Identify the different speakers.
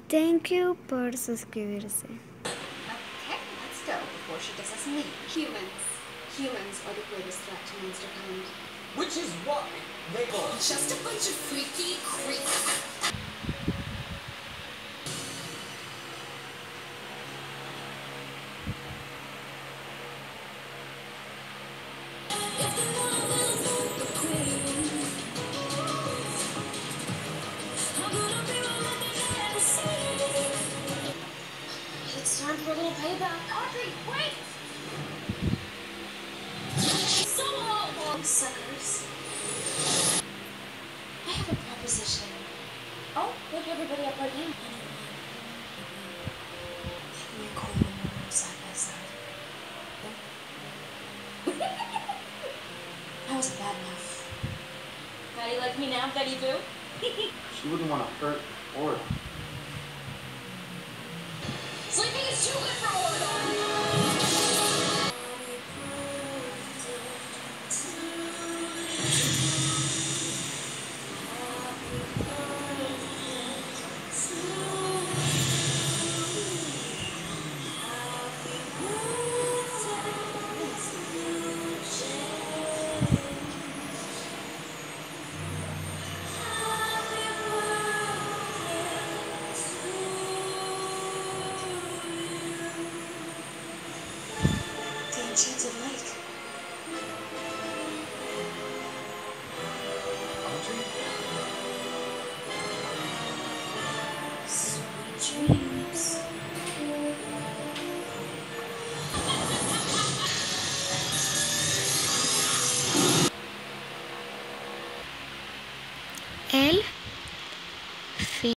Speaker 1: Thank you por suscribirse.
Speaker 2: Okay, let's go before she gets us meat. Humans. Humans are the greatest threat to monsterkind.
Speaker 3: Which is why they are
Speaker 2: Just a bunch of freaky creeps. It's time for a little payback. Audrey, wait! So long, suckers. I have a proposition. Oh, look, everybody up right now. Me and Coleman were side by side. That wasn't bad enough. How do you like me now, Betty Boo?
Speaker 3: She wouldn't want to hurt or.
Speaker 2: Sleeping is too good for Oregon! The Enchanted Lake.
Speaker 3: Audrey?
Speaker 2: Sweet dreams.